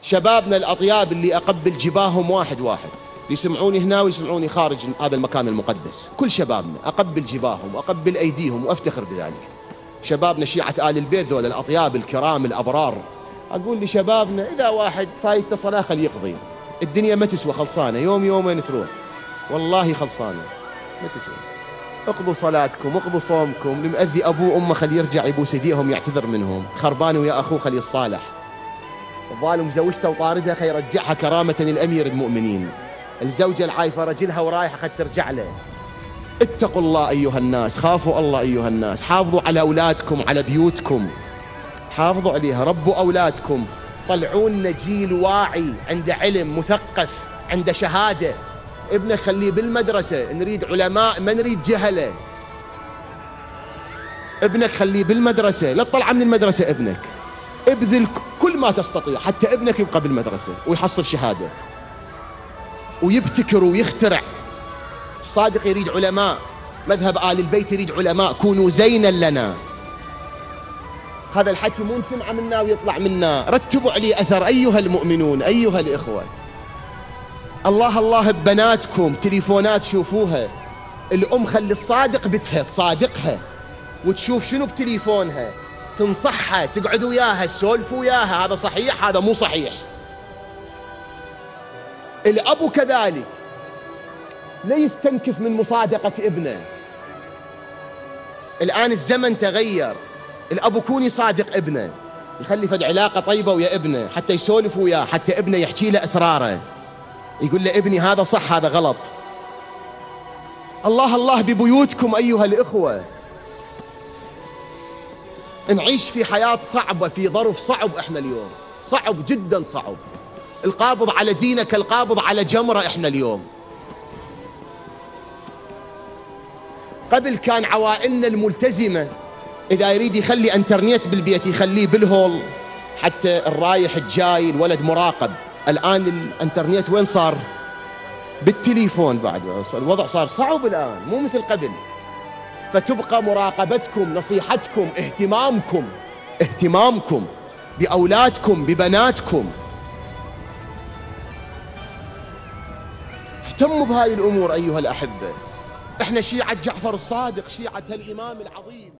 شبابنا الأطياب اللي أقبل جباههم واحد واحد، يسمعوني هنا ويسمعوني خارج هذا المكان المقدس، كل شبابنا أقبل جباههم وأقبل أيديهم وأفتخر بذلك. شبابنا شيعة آل البيت ذول الأطياب الكرام الأبرار، أقول لشبابنا إذا واحد فايته صلاة خليه يقضي، الدنيا ما تسوى، خلصانة، يوم يومين تروح، والله خلصانة ما تسوى. اقضوا صلاتكم، اقضوا صومكم، المؤذي أبوه أمه خليه يرجع يبوس يديهم يعتذر منهم، خربان ويا أخوه خليه يصالح، الظالم زوجته وطاردها خليه يرجعها كرامة للأمير المؤمنين، الزوجة العايفة رجلها ورايحة خليه ترجع له. اتقوا الله أيها الناس، خافوا الله أيها الناس، حافظوا على أولادكم، على بيوتكم، حافظوا عليها، ربوا أولادكم، طلعوا لنا جيل واعي عنده علم مثقف عنده شهادة. ابنك خليه بالمدرسة، نريد علماء ما نريد جهلة. ابنك خليه بالمدرسة، لا تطلع من المدرسة ابنك، ابذل كل ما تستطيع حتى ابنك يبقى بالمدرسة ويحصل شهادة ويبتكر ويخترع. الصادق يريد علماء، مذهب آل البيت يريد علماء، كونوا زينا لنا. هذا الحكي مو نسمعه منا ويطلع منا، رتبوا عليه أثر أيها المؤمنون أيها الإخوة. الله الله ببناتكم، تليفونات شوفوها، الأم خلي الصادق بتها تصادقها وتشوف شنو بتليفونها، تنصحها، تقعد وياها، تسولفوا وياها، هذا صحيح هذا مو صحيح. الأب كذلك لا يستنكف من مصادقة ابنه. الآن الزمن تغير، الأب يكون يصادق ابنه، يخلي فد علاقة طيبة ويا ابنه حتى يسولف وياه، حتى ابنه يحكي له أسراره، يقول له ابني هذا صح هذا غلط. الله الله ببيوتكم أيها الإخوة. نعيش في حياة صعبة، في ظرف صعب احنا اليوم، صعب جدا صعب. القابض على دينك القابض على جمرة احنا اليوم. قبل كان عوائلنا الملتزمة إذا يريد يخلي انترنت بالبيت يخليه بالهول، حتى الرايح الجاي الولد مراقب. الآن الانترنت وين صار؟ بالتليفون بعد، الوضع صار صعب الآن مو مثل قبل. فتبقى مراقبتكم، نصيحتكم، اهتمامكم بأولادكم ببناتكم. اهتموا بهاي الأمور أيها الأحبة. احنا شيعة جعفر الصادق، شيعة الإمام العظيم.